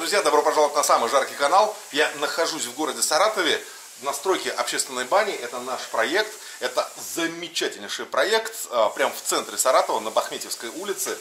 друзья, добро пожаловать на самый жаркий канал. Я нахожусь в городе Саратове на стройке общественной бани. Это наш проект. Это замечательнейший проект. Прямо в центре Саратова, на Бахметьевской улице.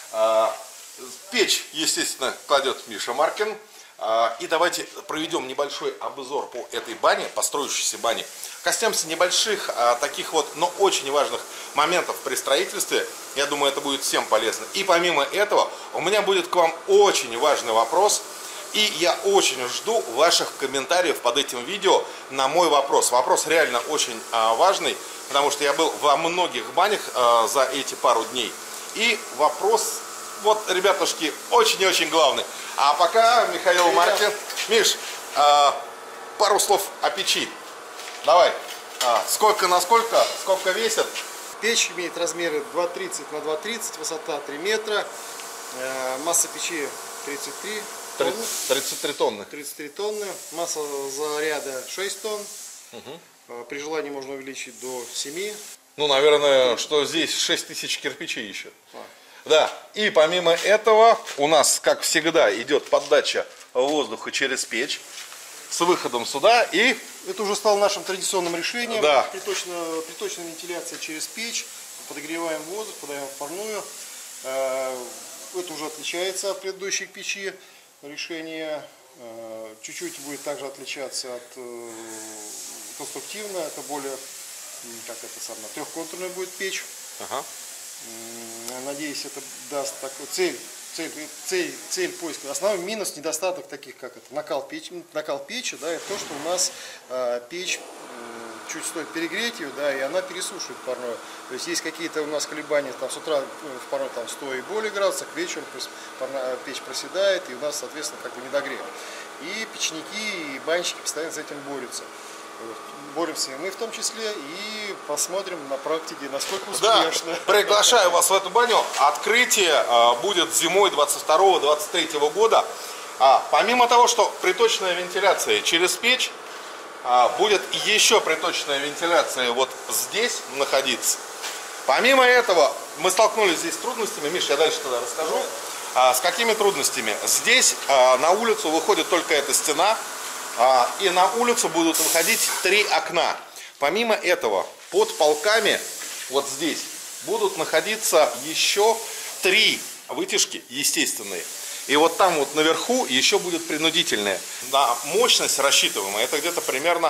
Печь, естественно, кладет Миша Маркин. И давайте проведем небольшой обзор по этой бане, по строящейся бане. Коснемся небольших, таких вот, но очень важных моментов при строительстве. Я думаю, это будет всем полезно. И помимо этого, у меня будет к вам очень важный вопрос. И я очень жду ваших комментариев под этим видео на мой вопрос. Вопрос реально очень важный, потому что я был во многих банях за эти пару дней. И вопрос, вот, ребятушки, очень и очень главный. А пока Михаил Маркин. Миш, пару слов о печи. Давай. Сколько на сколько? Сколько весит? Печь имеет размеры 2,30 на 2,30, высота 3 метра. Масса печи 33 тонны. 33 тонны. 33 тонны. Масса заряда 6 тонн. При желании можно увеличить до 7. Ну, наверное, что здесь 6000 кирпичей еще. Да, и помимо этого у нас, как всегда, идет подача воздуха через печь с выходом сюда. И это уже стало нашим традиционным решением. Да. Приточная вентиляция через печь. Подогреваем воздух, подаем в парную. Это уже отличается от предыдущей печи. Решение чуть-чуть будет также отличаться от конструктивно. Это более, трехконтурная будет печь. Ага. Надеюсь, это даст такую цель поиска. Основной минус, недостаток таких, как это, накал печи, да, это то, что у нас печь чуть стоит перегреть ее, да, и она пересушивает парное. То есть есть какие-то у нас колебания, там с утра в парной там 100 и более градусов, к вечеру печь проседает, и у нас, соответственно, как бы недогрев. И печники, и банщики постоянно с этим борются. Боремся и мы в том числе, и посмотрим на практике, насколько успешно. Да, приглашаю вас в эту баню. Открытие будет зимой 22-23 года. Помимо того, что приточная вентиляция через печь, будет еще приточная вентиляция вот здесь находиться. Помимо этого, мы столкнулись здесь с трудностями. Миш, я дальше тогда расскажу. С какими трудностями? Здесь на улицу выходит только эта стена. И на улицу будут выходить 3 окна. Помимо этого, под полками, вот здесь, будут находиться еще 3 вытяжки естественные. И вот там вот наверху еще будет принудительная. На мощность рассчитываемая, это где-то примерно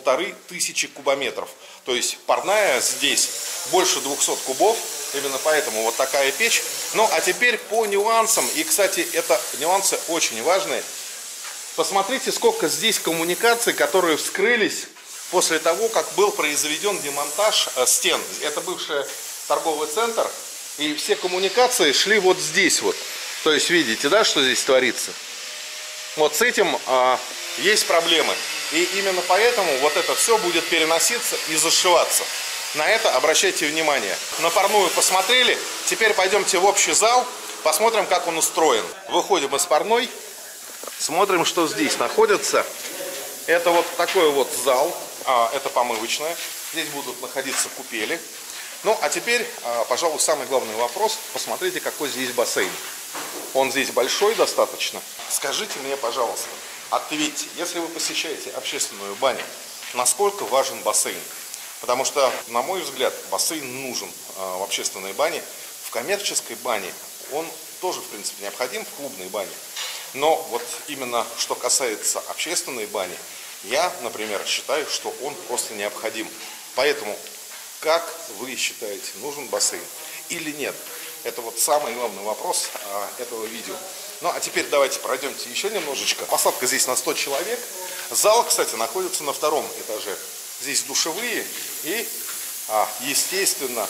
1500 кубометров. То есть парная здесь больше 200 кубов. Именно поэтому вот такая печь. Ну а теперь по нюансам. И, кстати, это нюансы очень важные. Посмотрите, сколько здесь коммуникаций, которые вскрылись после того, как был произведен демонтаж стен. Это бывший торговый центр, и все коммуникации шли вот здесь вот. То есть видите, да, что здесь творится? Вот с этим есть проблемы. И именно поэтому вот это все будет переноситься и зашиваться. На это обращайте внимание. На парную посмотрели, теперь пойдемте в общий зал, посмотрим, как он устроен. Выходим из парной. Смотрим, что здесь находится. Это вот такой вот зал. Это помывочная. Здесь будут находиться купели. Ну, а теперь, пожалуй, самый главный вопрос. Посмотрите, какой здесь бассейн. Он здесь большой достаточно. Скажите мне, пожалуйста, ответьте, если вы посещаете общественную баню, насколько важен бассейн? Потому что, на мой взгляд, бассейн нужен в общественной бане. В коммерческой бане он тоже, в принципе, необходим, в клубной бане. Но вот именно что касается общественной бани, я, например, считаю, что он просто необходим. Поэтому, как вы считаете, нужен бассейн или нет? Это вот самый главный вопрос этого видео. Ну, а теперь давайте пройдемте еще немножечко. Посадка здесь на 100 человек. Зал, кстати, находится на 2-м этаже. Здесь душевые и, естественно,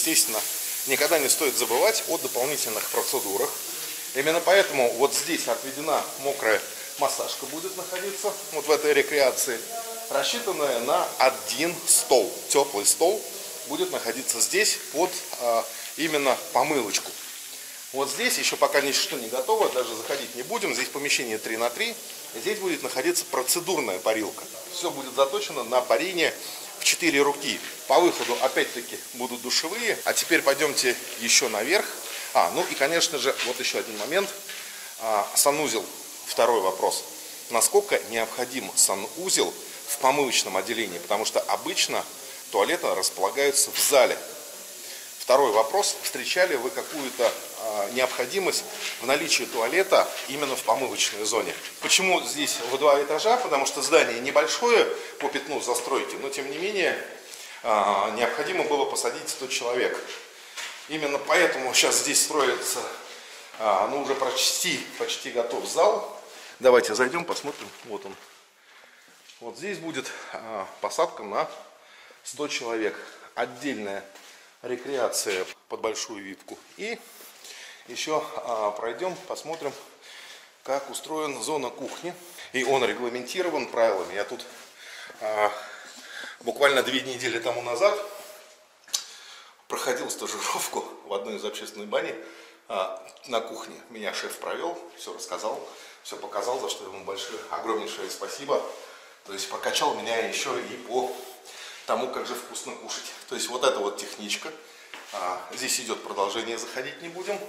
никогда не стоит забывать о дополнительных процедурах. Именно поэтому вот здесь отведена мокрая массажка будет находиться, вот в этой рекреации, рассчитанная на 1 стол. Теплый стол будет находиться здесь под именно помылочку. Вот здесь еще пока ничто не готово, даже заходить не будем. Здесь помещение 3 на 3. Здесь будет находиться процедурная парилка. Все будет заточено на парение в 4 руки. По выходу опять-таки будут душевые. А теперь пойдемте еще наверх. Ну и, конечно же, вот еще один момент. Санузел второй вопрос. Насколько необходим санузел в помывочном отделении? Потому что обычно туалеты располагаются в зале. Второй вопрос. Встречали вы какую-то необходимость в наличии туалета именно в помывочной зоне? Почему здесь в 2 этажа? Потому что здание небольшое по пятну застройки, но тем не менее необходимо было посадить 100 человек. Именно поэтому сейчас здесь строится, ну, уже почти готов зал. Давайте зайдем, посмотрим. Вот он. Вот здесь будет посадка на 100 человек. Отдельная рекреация под большую випку. И еще пройдем, посмотрим, как устроена зона кухни. И он регламентирован правилами. Я тут буквально 2 недели тому назад проходил стажировку в одной из общественных бани на кухне. Меня шеф провел, все рассказал, все показал, за что ему огромнейшее спасибо. То есть прокачал меня еще и по тому, как же вкусно кушать. То есть вот эта вот техничка. Здесь идет продолжение, заходить не будем.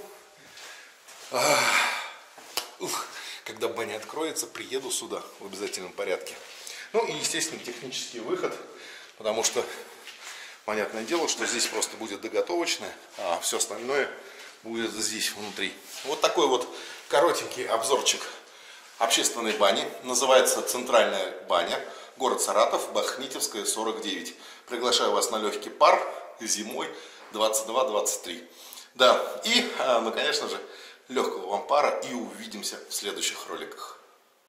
Когда баня откроется, приеду сюда в обязательном порядке. Ну и, естественно, технический выход, потому что понятное дело, что здесь просто будет доготовочное, а все остальное будет здесь внутри. Вот такой вот коротенький обзорчик общественной бани. Называется «Центральная баня». Город Саратов, Бахнитьевская, 49. Приглашаю вас на легкий пар зимой 22-23. Да, и, ну, конечно же, легкого вам пара, и увидимся в следующих роликах.